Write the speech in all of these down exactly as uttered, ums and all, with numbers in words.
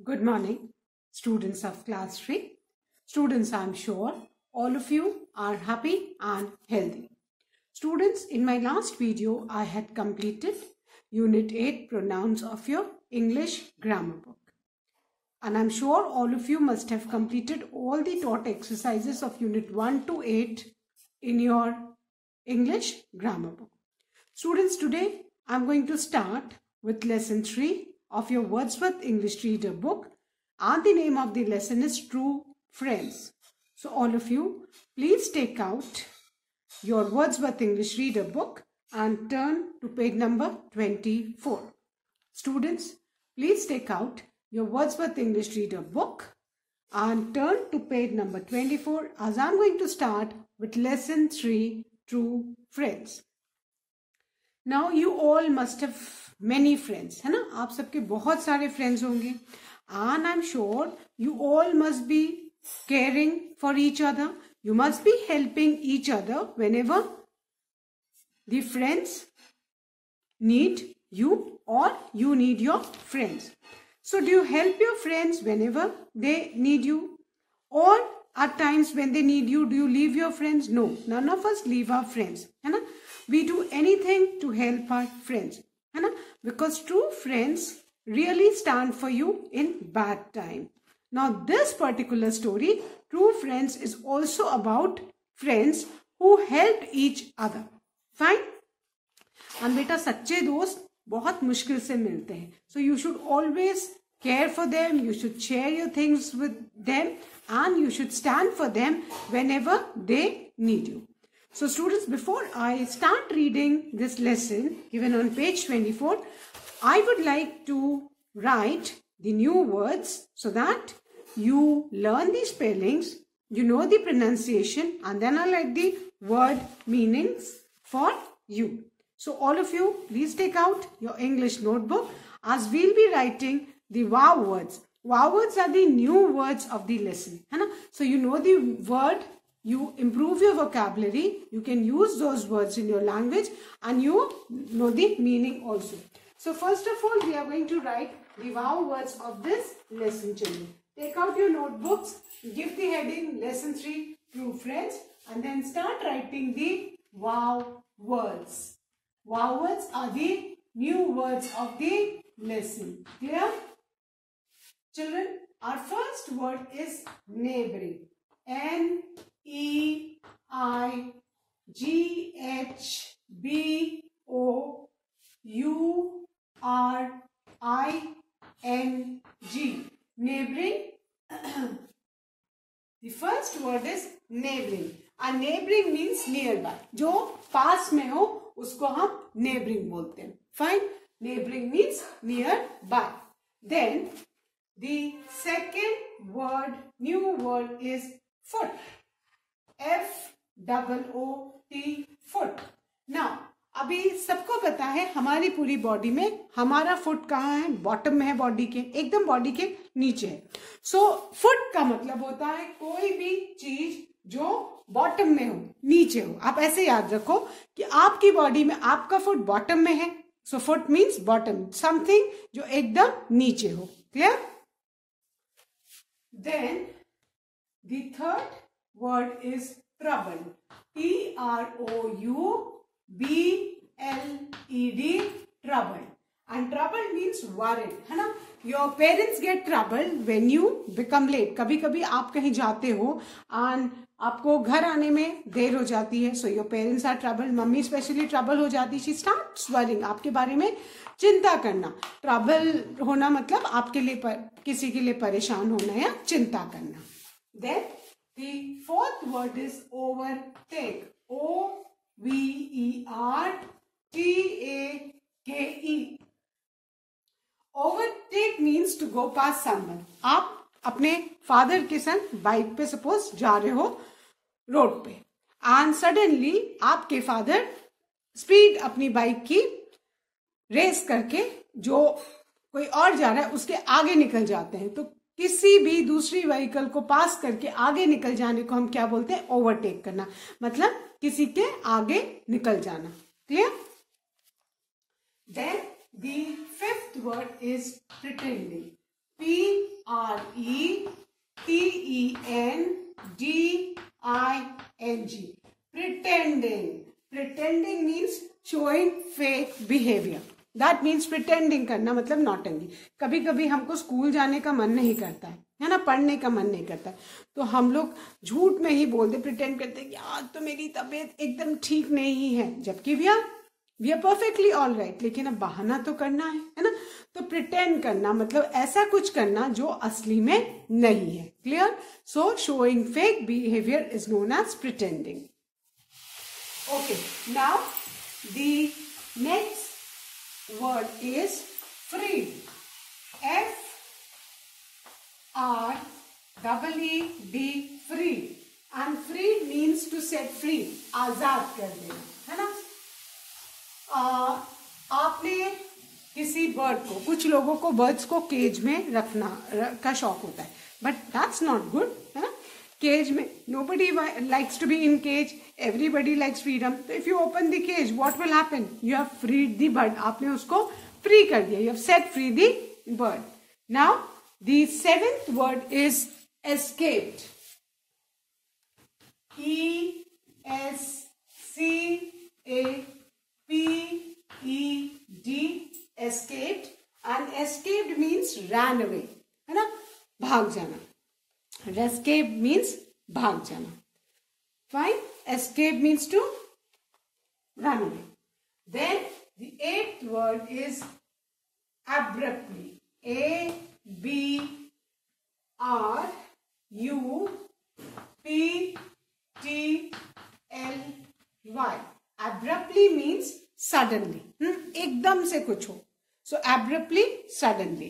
Good morning, students of class three. Students, I am sure all of you are happy and healthy. Students, in my last video, I had completed Unit eight Pronouns of your English grammar book. And I'm sure all of you must have completed all the taught exercises of Unit one to eight in your English grammar book. Students, today I'm going to start with Lesson three of your Wordsworth English Reader book, and the name of the lesson is True Friends. So all of you, please take out your Wordsworth English Reader book and turn to page number twenty-four. Students, please take out your Wordsworth English Reader book and turn to page number twenty-four, as I'm going to start with Lesson three, True Friends. Now you all must have many friends, है ना? आप सबके बहुत सारे friends होंगे, and I'm sure you all must be caring for each other. You must be helping each other whenever the friends need you or you need your friends. So do you help your friends whenever they need you, or at times when they need you, do you leave your friends? No, none of us leave our friends, है ना? We do anything to help our friends, है ना? Because true friends really stand for you in bad time. Now this particular story, True Friends, is also about friends who helped each other. Fine? And beta, सच्चे दोस्त बहुत मुश्किल से मिलते हैं. So you should always care for them. You should share your things with them, and you should stand for them whenever they need you. So students, before I start reading this lesson given on page twenty-four, I would like to write the new words so that you learn the spellings, you know the pronunciation, and then I'll write the word meanings for you. So all of you, please take out your English notebook, as we'll be writing the wow words. Wow words are the new words of the lesson, है ना? So you know the word, you improve your vocabulary, you can use those words in your language, and you know the meaning also. So first of all, we are going to write the wow words of this lesson, children. Take out your notebooks, give the heading Lesson three, True Friends, and then start writing the wow words. Wow words are the new words of the lesson. Clear? Children, our first word is neighboring. N E I G H B O U R I N G. Neighboring. The first word is neighboring. And neighboring means nearby. जो पास में हो उसको हम neighboring बोलते हैं. Fine. Neighboring means nearby. Then the second word, new word, is foot. F double O T, foot. Now, अभी सबको पता है हमारी पूरी बॉडी में हमारा फुट कहाँ है? बॉटम में है बॉडी के, एकदम बॉडी के नीचे है. सो so, फुट का मतलब होता है कोई भी चीज जो बॉटम में हो, नीचे हो. आप ऐसे याद रखो कि आपकी बॉडी में आपका फुट बॉटम में है. So foot means bottom, something जो एकदम नीचे हो. Clear? Then the third word is trouble. T R O U B L E D, trouble. And trouble means worried, है ना? Your parents get troubled when you become late. कभी कभी आप कहीं जाते हो and आपको घर आने में देर हो जाती है. So your parents are troubled. Mummy specially trouble हो जाती है. She starts worrying. आपके बारे में चिंता करना. ट्रबल होना मतलब आपके लिए पर, किसी के लिए परेशान होना या चिंता करना. Then the fourth word is overtake. O V E R T A K E. Overtake means to go past someone. आप अपने फादर के संग बाइक पे सपोज जा रहे हो रोड पे, एंड सडनली आपके फादर स्पीड अपनी बाइक की रेस करके जो कोई और जा रहा है उसके आगे निकल जाते हैं. तो किसी भी दूसरी व्हीकल को पास करके आगे निकल जाने को हम क्या बोलते हैं? ओवरटेक करना. मतलब किसी के आगे निकल जाना. Clear? Then the fifth word is pretending. P R E T E N D I N G. Pretending. Pretending means showing fake behavior. That means pretending करना मतलब नौटंकी. कभी कभी हमको स्कूल जाने का मन नहीं करता है, है ना, पढ़ने का मन नहीं करता है, तो हम लोग झूठ में ही बोलते, प्रिटेंड करते हैं कि आज तो मेरी तबीयत एकदम ठीक नहीं है, जबकि we are we are perfectly all right, लेकिन अब बहाना तो करना है, है ना. तो प्रिटेंड करना मतलब ऐसा कुछ करना जो असली में नहीं है. Clear? So showing fake behaviour is known as pretending. Okay, now the next word is freed. F R E E D, freed. And freed means to set free, आजाद कर देना, है ना. आ, आपने किसी बर्ड को, कुछ लोगों को बर्ड्स को केज में रखना रख, का शौक होता है, बट दैट्स नॉट गुड, है ना. केज में nobody likes to be in cage, everybody likes freedom. So if you open the cage, what will happen? You have freed the bird. आपने उसको free कर दिया. You have set free the bird. Now the seventh word is escaped. E S C A P E D, escaped. And escaped means ran away, है ना, भाग जाना. Escape means भाग जाना. Fine. Escape means to run away. Then the eighth word is abruptly. A B R U P T L Y. Abruptly means suddenly. hmm? एकदम से कुछ हो. So abruptly, suddenly.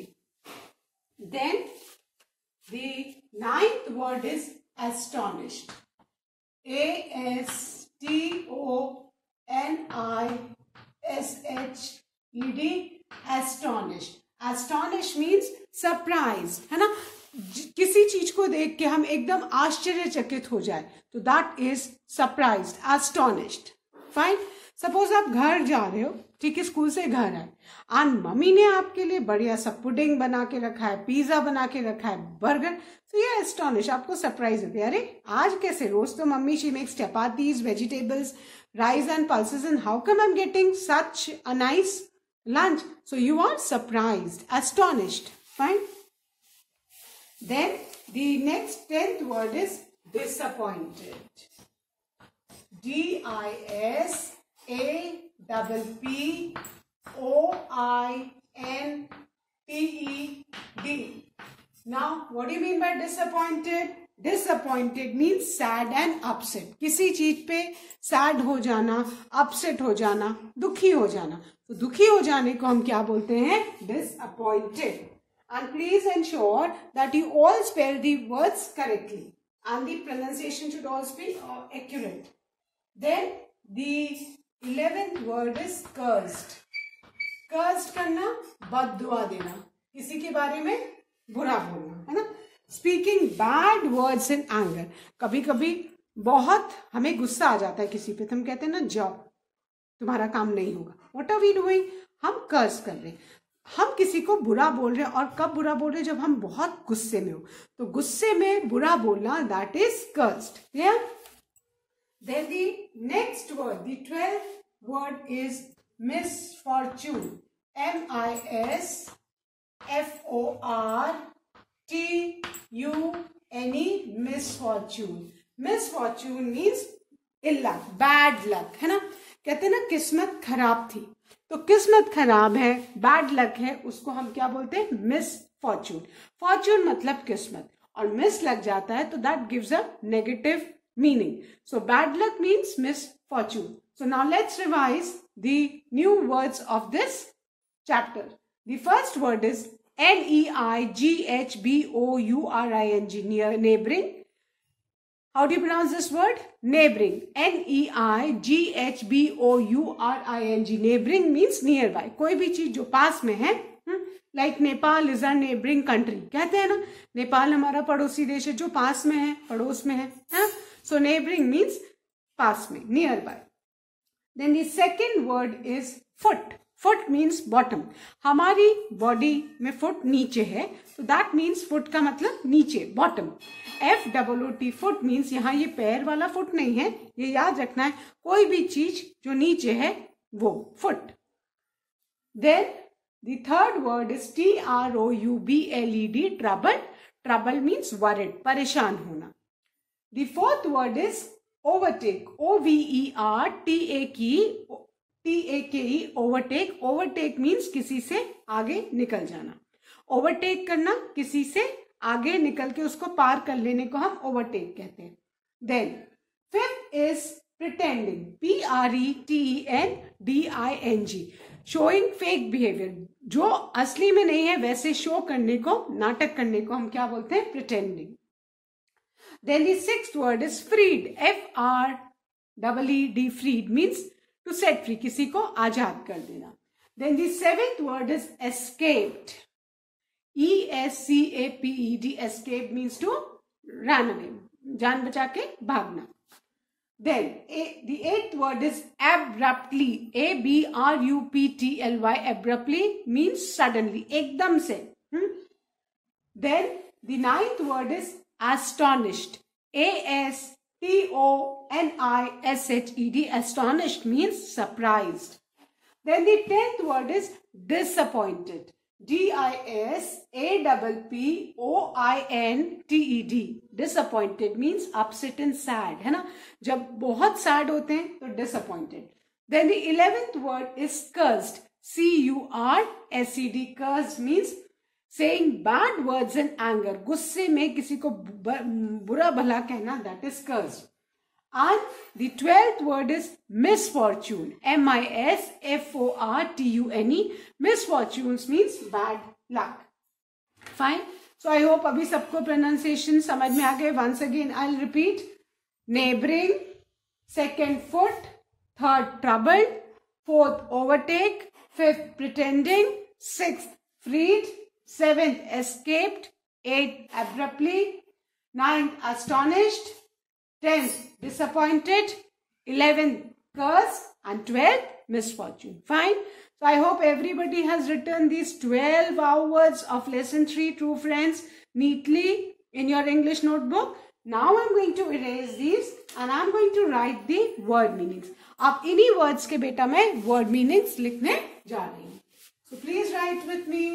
Then the ninth word is astonished. A S T O N I S H E D, astonished. Astonished means surprised, है ना. किसी चीज को देख के हम एकदम आश्चर्यचकित हो जाए, तो that is surprised, astonished. Fine. Suppose आप घर जा रहे हो, ठीक है, स्कूल से घर आए, और मम्मी ने आपके लिए बढ़िया सा पुडिंग बना के रखा है, पिज्जा बना के रखा है, बर्गर, तो ये एस्टॉनिश, आपको सरप्राइज होती है, अरे आज कैसे, रोज तो mummy she makes chapatis, vegetables, rice and pulses, and how come I am getting such a nice lunch? So you are surprised, astonished. Fine. Then the next tenth word is disappointed. D I S A P P O I N T E D. Now what do you mean by disappointed? Disappointed means sad and upset. किसी चीज पे sad हो जाना, upset हो जाना, दुखी हो जाना. तो दुखी हो जाने को हम क्या बोलते हैं? Disappointed. And please ensure that you all spell the words correctly and the pronunciation should also be uh, accurate. Then the eleventh word is cursed. Cursed करना, बद्दुआ देना, किसी के बारे में बुरा बोलना, है ना. Speaking bad words in anger. कभी कभी बहुत हमें गुस्सा आ जाता है किसी पे, तो हम कहते हैं ना, जाओ तुम्हारा काम नहीं होगा. What are we doing? हम कर्स कर रहे हैं, हम किसी को बुरा बोल रहे हैं. और कब बुरा बोल रहे हैं? जब हम बहुत गुस्से में हो. तो गुस्से में बुरा बोलना, that is cursed. Clear? Then the next word, the twelfth word is misfortune. M I S F O R T U N E, misfortune. Misfortune means ill luck, bad luck, है ना. कहते हैं ना, किस्मत खराब थी, तो किस्मत खराब है, बैड लक है, उसको हम क्या बोलते हैं? Miss Fortune. फॉर्चून मतलब किस्मत, और मिस लग जाता है तो that gives a negative meaning. So bad luck means misfortune. So now let's revise the new words of this chapter. The first word is N E I G H B O U R I N G, near, neighboring. How do you pronounce this word? Neighboring. N E I G H B O U R I N G. Neighboring means nearby. कोई भी चीज जो पास में है, like Nepal is a neighbouring country, कहते हैं ना, नेपाल हमारा पड़ोसी देश है जो पास में है, पड़ोस में है. सो नेबरिंग मीन्स पास में, nearby. Then the second word is foot. Foot means bottom, हमारी बॉडी में फुट नीचे है, तो दैट मीन्स फुट का मतलब नीचे, bottom. F double O T foot means यहाँ ये पैर वाला फुट नहीं है, ये याद रखना है, कोई भी चीज जो नीचे है वो foot. Then the third word is T R O U B L E D, trouble. Trouble means worried, परेशान होना। The fourth word is overtake, O V E R T A K T ए के ई, overtake. Overtake means किसी से आगे निकल जाना, overtake करना, किसी से आगे निकल के उसको पार कर लेने को हम ओवरटेक कहते हैं। Then fifth is pretending, P R E T E N D I N G, showing fake behaviour, जो असली में नहीं है वैसे शो करने को, नाटक करने को हम क्या बोलते हैं, pretending. Then the sixth word is freed, F R E E D, freed means to set free, किसी को आजाद कर देना। Then the seventh word is escaped, E S C A P E D, escape means to run away, जान बचा के भागना। Then a, the eighth word is abruptly, A B R U P T L Y, abruptly means suddenly, एकदम से। hmm? Then the ninth word is astonished, A S T O N I S H E D, astonished means surprised. Then the tenth word is disappointed, D I S A P P O I N T E D, disappointed means upset and sad, है ना, जब बहुत sad होते हैं तो disappointed. Then the eleventh word is cursed, C U R S E D, cursed means saying bad words in anger, गुस्से में किसी को बुरा भला कहना, that is cursed. And the twelfth word is misfortune, M I S F O R T U N E, misfortunes means bad luck. Fine. So I hope अभी सबको pronunciation समझ में आ गए. Once again I'll repeat: neighboring, second foot, third troubled, fourth overtake, fifth pretending, sixth freed, seventh escaped, eighth abruptly, ninth astonished, tenth disappointed, eleventh curse, and twelfth misfortune. Fine. So I hope everybody has written these twelve hours of lesson three, true friends, neatly in your English notebook. Now I'm going to erase these and I'm going to write the word meanings. अब इन्हीं words के बेटा मैं word meanings लिखने जा रही हूँ. So please write with me.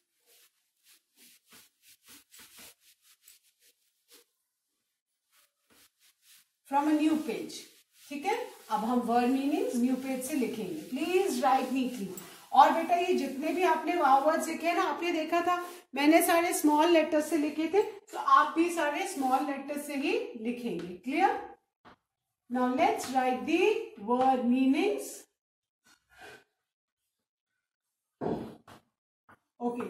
From a new page. ठीक है, अब हम वर्ड मीनिंग्स न्यू पेज से लिखेंगे. Please write neatly. और बेटा ये जितने भी आपने वर्ड्स लिखे ना, आपने देखा था मैंने सारे स्मॉल लेटर से लिखे थे, तो आप भी सारे स्मॉल लेटर से ही लिखेंगे. Clear? Now let's write the word meanings. Okay,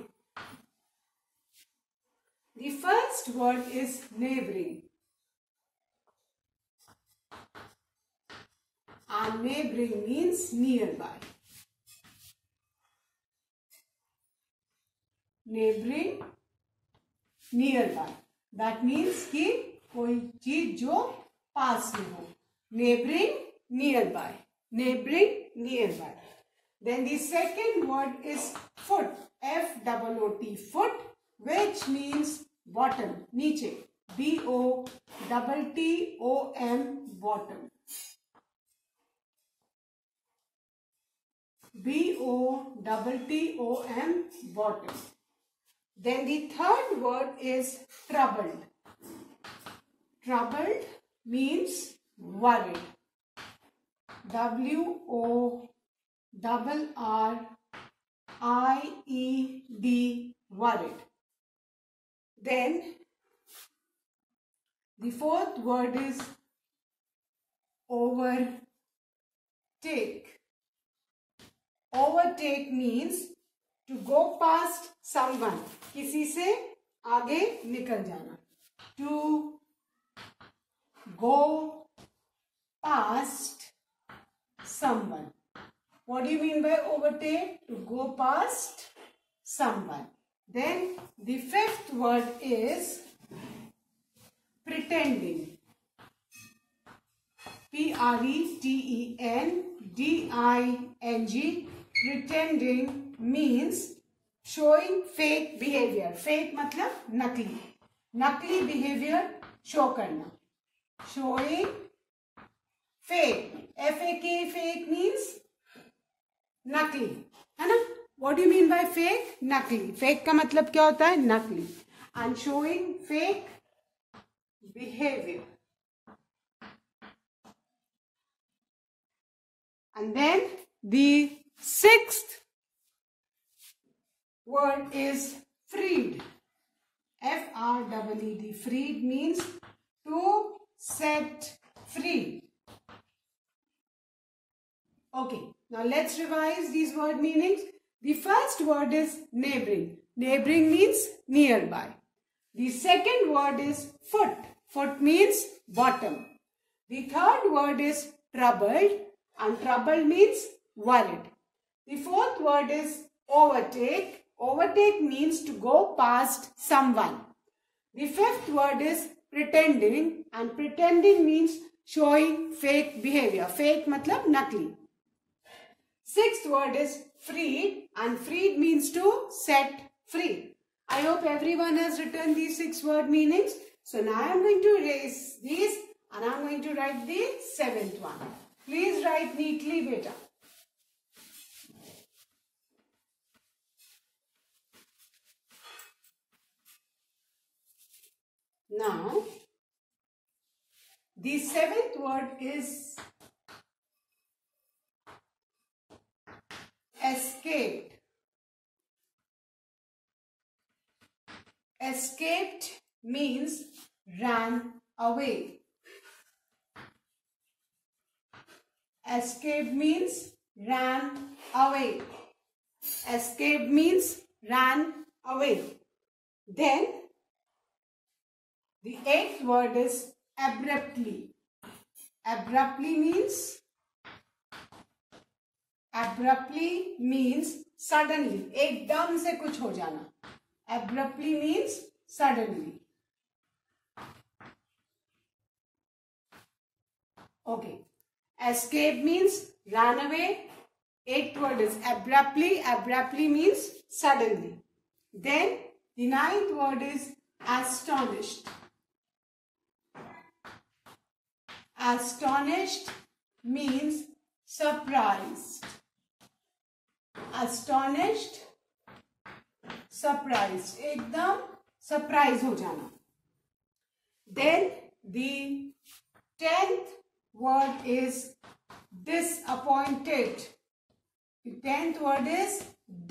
the first word is neighbouring. And neighboring means nearby. Neighboring, nearby. That means कि कोई चीज जो पास में हो. Neighboring, nearby. Neighboring, nearby. Then the second word is foot. F O O T, foot, which means bottom, नीचे. B O T T O M, bottom. B O T T O M, bottom. Then the third word is troubled. Troubled means worried. W O R R I E D, worried. Then the fourth word is overtake. Overtake means to go past someone, किसी से आगे निकल जाना. To go past someone. What do you mean by overtake? To go past someone. Then the fifth word is pretending. P R E T E N D I N G, pretending means showing fake behavior. Fake मतलब नकली, नकली behavior show करना. Showing fake, F A K, fake means नकली, है ना. What do you mean by fake? नकली. Fake का मतलब क्या होता है? नकली. And showing fake behavior. And then the sixth word is freed. F R E E D. Freed means to set free. Okay, now let's revise these word meanings. The first word is neighboring. Neighboring means nearby. The second word is foot. Foot means bottom. The third word is troubled, and troubled means worried. The fourth word is overtake. Overtake means to go past someone. The fifth word is pretending, and pretending means showing fake behavior. Fake matlab nakli. Sixth word is freed, and freed means to set free. I hope everyone has written these six word meanings. So now I am going to erase these and I am going to write the seventh one. Please write neatly, beta. Now, the seventh word is escaped. Escaped means ran away. Escape means ran away. Escape means ran away. Then the eighth word is abruptly. Abruptly means abruptly means suddenly. एकदम से कुछ हो जाना. Abruptly means suddenly. Okay. Escape means ran away. Eighth word is abruptly. Abruptly means suddenly. Then the ninth word is astonished. Astonished means surprised. Astonished, surprised. एकदम surprise हो जाना. Then the tenth word is disappointed. The tenth word is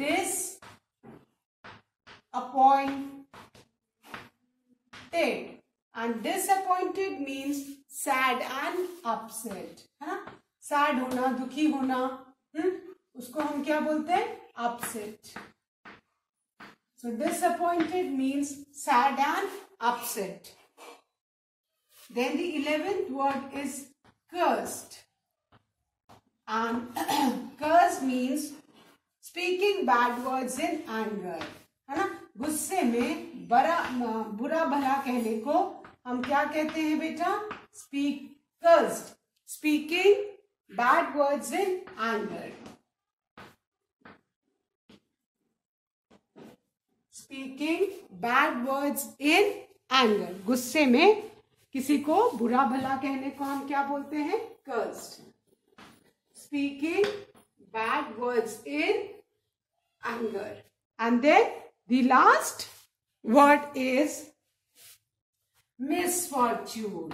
disappointed. And disappointed means sad and upset. है ना? Sad होना, दुखी होना, हम्म, उसको हम क्या बोलते हैं? Upset. So disappointed means sad and upset. Then the eleventh word is cursed. And curse means speaking bad words in anger. है ना? गुस्से में बड़ा बुरा भला कहने को हम क्या कहते हैं बेटा? Speak cursed. Speaking bad words in anger. Speaking bad words in anger. गुस्से में किसी को बुरा भला कहने को हम क्या बोलते हैं? Cursed. Speaking bad words in anger. And then the last word is misfortune.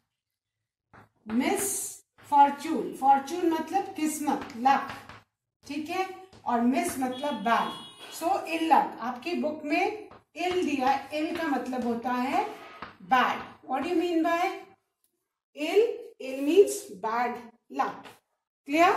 Misfortune. Fortune मतलब किस्मत, luck. ठीक है? और miss मतलब bad. So ill luck. आपकी बुक में ill दिया. ill का मतलब होता है bad. What do you mean by ill? Ill means bad luck. Clear?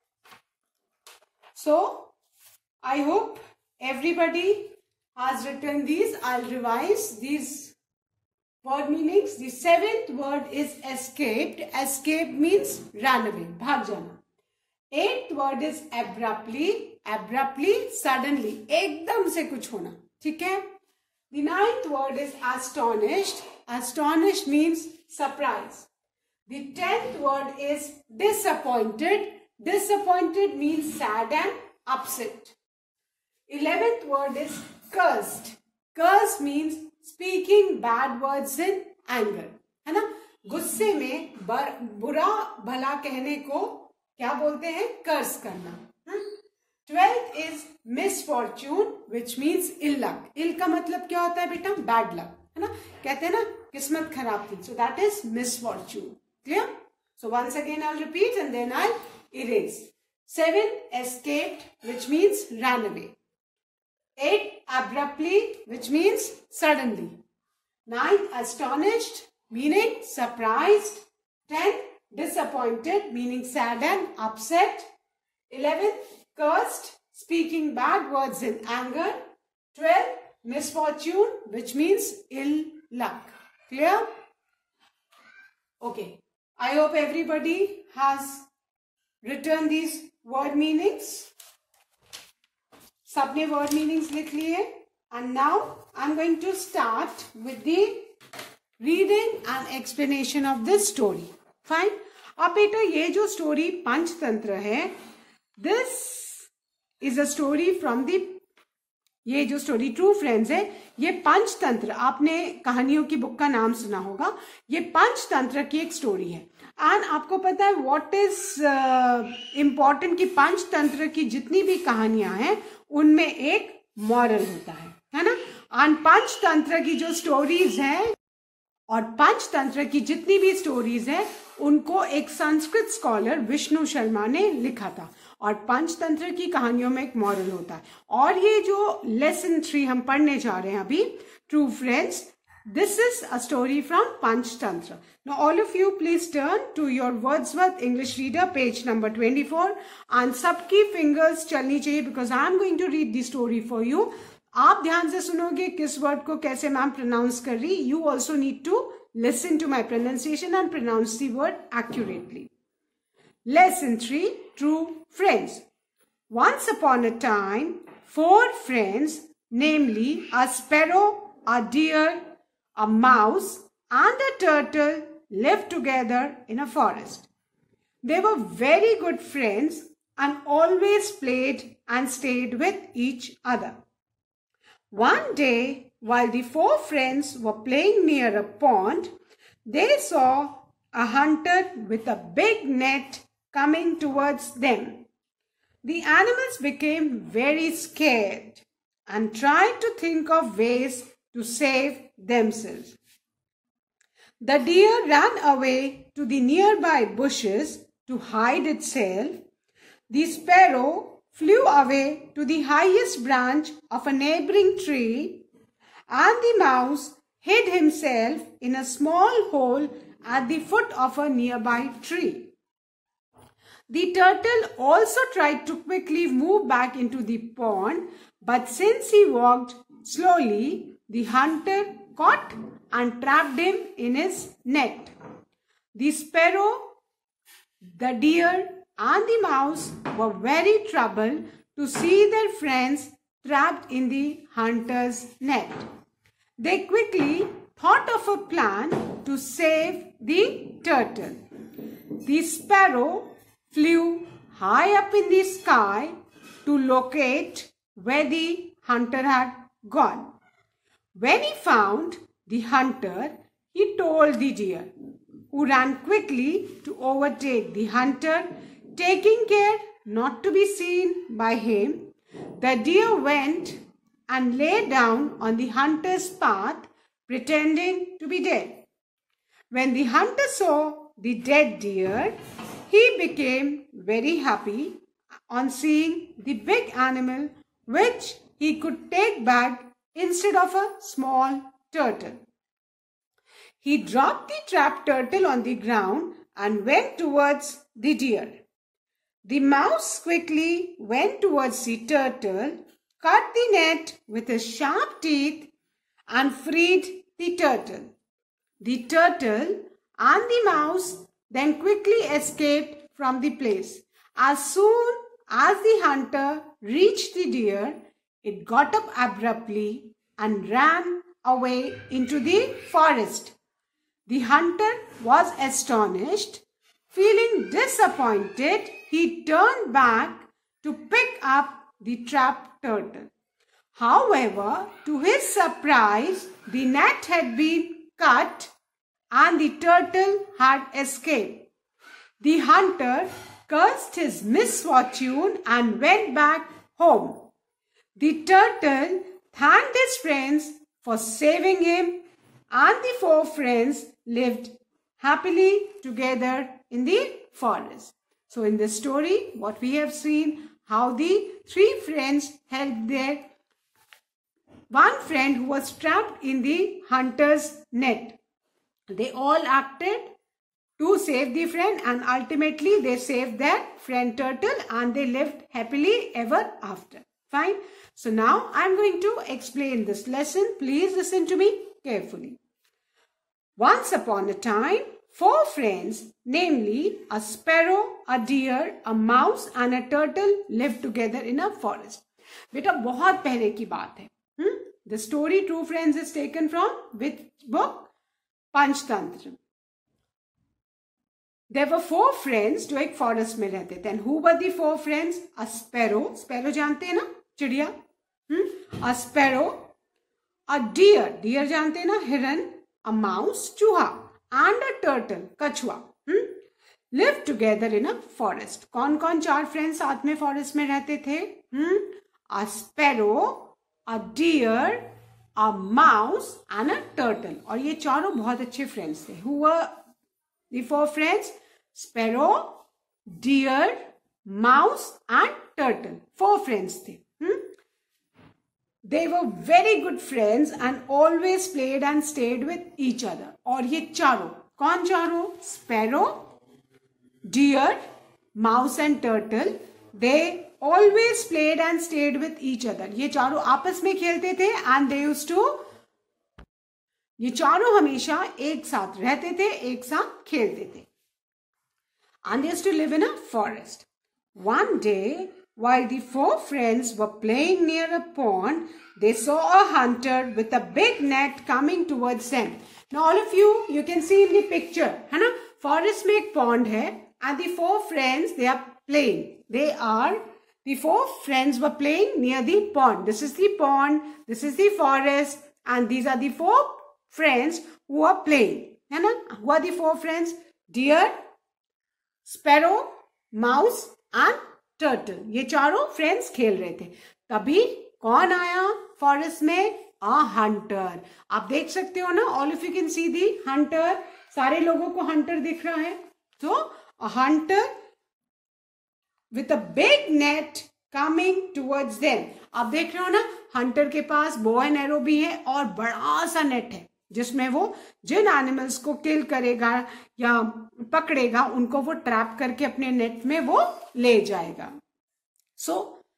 So I hope everybody has written these. I'll revise these word meanings. The seventh word is escaped. Escape means run away, bhag jana. Eighth word is abruptly. Abruptly, suddenly, ekdam se kuch hona. ठीक है? The ninth word is astonished. Astonished means surprise. The tenth word is disappointed. Disappointed means sad and upset. Eleventh word is cursed. Curse means speaking bad words in anger. है ना? गुस्से में बुरा भला कहने को क्या बोलते हैं? कर्स करना. Twelfth is misfortune which means ill luck. Ill का मतलब क्या होता है बेटा? बैड लक, है ना? कहते हैं ना किस्मत खराब थी. So that is misfortune. Clear? So once again I will repeat and then I erase. Seven escaped which means run away. Eight abruptly which means suddenly. Nine astonished meaning surprised. Ten disappointed meaning sad and upset. Eleven cursed speaking bad words in anger. Twelve misfortune which means ill luck. Clear? Okay. I hope everybody has written these word meanings. सबने word meanings लिख लिए. And now I am going to start with the reading and explanation of this story. Fine. अब बेटा ये जो story Panchatantra है, this is a story from the, ये जो स्टोरी ट्रू फ्रेंड्स है, ये पंचतंत्र, आपने कहानियों की बुक का नाम सुना होगा. ये पंचतंत्र की एक स्टोरी है. एंड आपको पता है व्हाट इज इम्पॉर्टेंट कि पंचतंत्र की जितनी भी कहानियां हैं उनमें एक मॉरल होता है, है ना? एंड पंचतंत्र की जो स्टोरीज हैं और पंचतंत्र की जितनी भी स्टोरीज हैं उनको एक संस्कृत स्कॉलर विष्णु शर्मा ने लिखा था. और पंचतंत्र की कहानियों में एक मॉरल होता है. और ये जो लेसन थ्री हम पढ़ने जा रहे हैं अभी, true friends, this is a story from Panchtantra. Now all of you please turn to your Wordsworth English Reader page number twenty-four and सबकी fingers चलनी चाहिए because I am going to read the story for you. आप ध्यान से सुनोगे किस word को कैसे मैम pronounce कर रही. You also need to listen to my pronunciation and pronounce the word accurately. Lesson three, True Friends. Once upon a time, four friends, namely a sparrow, a deer, a mouse and a turtle lived together in a forest. They were very good friends and always played and stayed with each other. One day, while the four friends were playing near a pond, they saw a hunter with a big net coming towards them. The animals became very scared and tried to think of ways to save themselves. The deer ran away to the nearby bushes to hide itself. The sparrow flew away to the highest branch of a neighboring tree, and the mouse hid himself in a small hole at the foot of a nearby tree. The turtle also tried to quickly move back into the pond, but since he walked slowly, the hunter caught and trapped him in his net. The sparrow, the deer and the mouse were very troubled to see their friends trapped in the hunter's net. They quickly thought of a plan to save the turtle. The sparrow flew high up in the sky to locate where the hunter had gone. When he found the hunter, he told the deer, who ran quickly to overtake the hunter, taking care not to be seen by him. The deer went and lay down on the hunter's path, pretending to be dead. When the hunter saw the dead deer, he became very happy on seeing the big animal which he could take back instead of a small turtle. He dropped the trapped turtle on the ground and went towards the deer. The mouse quickly went towards the turtle, cut the net with his sharp teeth and freed the turtle. The turtle and the mouse then quickly escaped from the place. As soon as the hunter reached the deer, it got up abruptly and ran away into the forest. The hunter was astonished. Feeling disappointed, he turned back to pick up the trapped turtle. However, to his surprise, the net had been cut and the turtle had escaped. The hunter cursed his misfortune and went back home. The turtle thanked his friends for saving him, and the four friends lived happily together in the forest. So in this story, what we have seen, how the three friends helped their one friend who was trapped in the hunter's net. They all acted to save the friend, and ultimately they saved their friend turtle and they lived happily ever after. Fine. So now I am going to explain this lesson. Please listen to me carefully. Once upon a time, four friends, namely a sparrow, a deer, a mouse and a turtle lived together in a forest. बेटा बहुत पहले की बात है. Hmm? The story True Friends is taken from which book? Panchtantra. There were four friends जो एक forest में रहते थे. And who were the four friends? A sparrow. Sparrow जानते हैं ना? चिड़िया. Hmm? A sparrow. A deer. Deer जानते हैं ना? हिरन. A mouse. चूहा. And a turtle. कछुआ. Hmm? Lived together in a forest. कौन कौन चार friends साथ में forest में रहते थे? Hmm? A sparrow, a deer, a mouse and a turtle. और ये चारों बहुत अच्छे friends थे. Who were the four friends? Sparrow, deer, mouse and turtle. Four friends थे. Hmm? They were very good friends and always played and stayed with each other. और ये चारों, कौन चारों? Sparrow, deer, mouse and turtle. They always played and stayed with each other. ये चारों आपस में खेलते थे and they used to, ये चारों हमेशा एक साथ रहते थे, एक साथ खेलते थे. And they used to live in a forest. One day, while the four friends were playing near a pond, they saw a hunter with a big net coming towards them. Now all of you, you can see in the picture, है ना? Forest में एक pond है and the four friends, they are playing. They are The four friends were playing near the pond. This is the pond, this is the forest, and these are the four friends who are playing. है ना? Who are the four friends? Deer, sparrow, mouse and turtle. ये चारों friends खेल रहे थे. तभी कौन आया forest में? A hunter. आप देख सकते हो ना? All of you can see the hunter. सारे लोगों को hunter दिख रहा है. So a hunter with a big net coming towards them. आप देख रहे हो ना, हंटर के पास बो एंड एरो भी है और बड़ा सा नेट है जिसमें वो जिन एनिमल्स को किल करेगा या पकड़ेगा उनको वो ट्रैप करके अपने नेट में वो ले जाएगा. So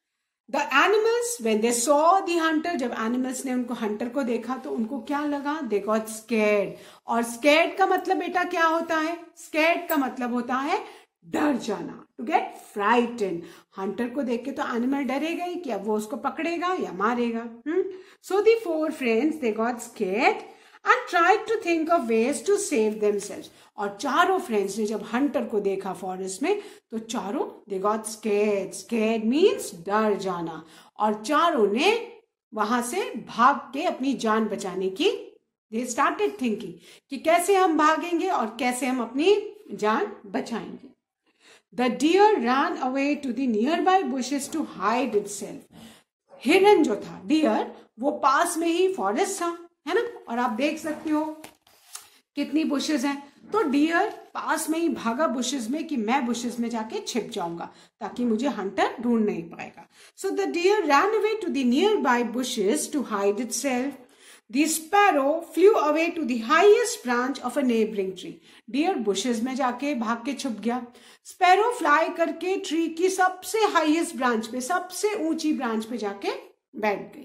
the animals when they saw the hunter, जब एनिमल्स ने उनको हंटर को देखा तो उनको क्या लगा? They got scared. और स्कैर्ड का मतलब बेटा क्या होता है? स्कैर्ड का मतलब होता है डर जाना. To get frightened. हंटर को देख के तो एनिमल डरेगा ही कि अब वो उसको पकड़ेगा या मारेगा. So the four friends they got scared and tried to think of ways to save themselves. और चारों फ्रेंड्स ने जब हंटर को देखा फॉरेस्ट में तो चारों they got scared. Scared means डर जाना. और चारों ने वहां से भाग के अपनी जान बचाने की दे स्टार्टेड थिंकिंग कि कैसे हम भागेंगे और कैसे हम अपनी जान बचाएंगे. The deer ran away to the nearby bushes to hide itself. हिरन जो था डियर वो पास में ही फॉरेस्ट था, है ना? और आप देख सकते हो कितनी बुशेस हैं. तो डियर पास में ही भागा बुशेस में कि मैं बुशेस में जाके छिप जाऊंगा ताकि मुझे हंटर ढूंढ नहीं पाएगा. So the deer ran away to the nearby bushes to hide itself. The sparrow flew away to the highest branch of a neighboring tree. Deer bushes में जाके भाग के छुप गया. Sparrow fly करके ट्री की सबसे हाईएस्ट ब्रांच पे, सबसे ऊंची ब्रांच पे जाके बैठ गई.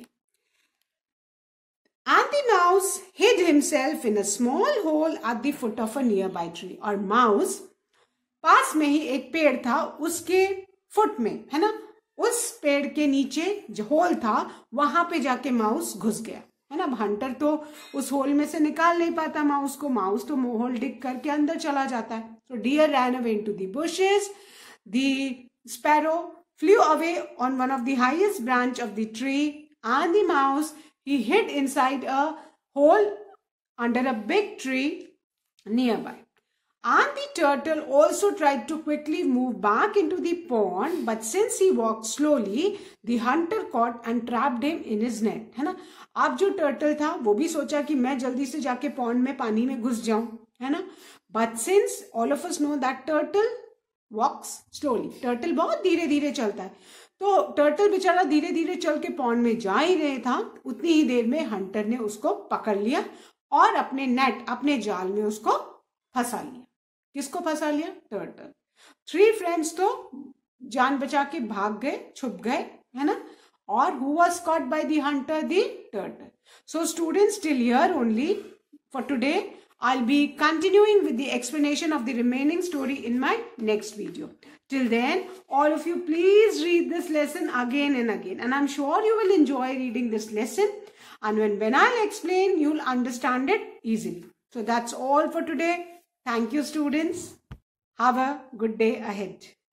And the mouse hid himself in a small hole at the foot of a nearby tree. और माउस पास में ही एक पेड़ था उसके फुट में, है ना? उस पेड़ के नीचे जो होल था वहां पे जाके माउस घुस गया, है ना? हंटर तो उस होल में से निकाल नहीं पाता माउस को. माउस तो होल डिग करके अंदर चला जाता है. So deer ran away into the bushes. The sparrow flew away on one of the highest branch of the tree, and the mouse, he hid inside a hole under a big tree nearby. And the turtle also tried to quickly move back into the pond, but since he walked slowly, the hunter caught and trapped him in his net. है ना? अब जो turtle था वो भी सोचा कि मैं जल्दी से जाके pond में पानी में घुस जाऊं, है ना? But since all of us know that turtle walks slowly, turtle बहुत धीरे धीरे चलता है, तो टर्टल बेचारा धीरे धीरे चल के पॉन्ड में जा ही रहे था, उतनी ही देर में हंटर ने उसको पकड़ लिया और अपने नेट, अपने जाल में उसको फंसा लिया. किसको फंसा लिया? टर्टल. थ्री फ्रेंड्स तो जान बचा के भाग गए, छुप गए, है ना? और who was caught by the hunter? The turtle. So students, till here only for today. I'll be continuing with the explanation of the remaining story in my next video. Till then, all of you please read this lesson again and again, and I'm sure you will enjoy reading this lesson, and when, when I'll explain, you'll understand it easily. So that's all for today. Thank you, students. Have a good day ahead.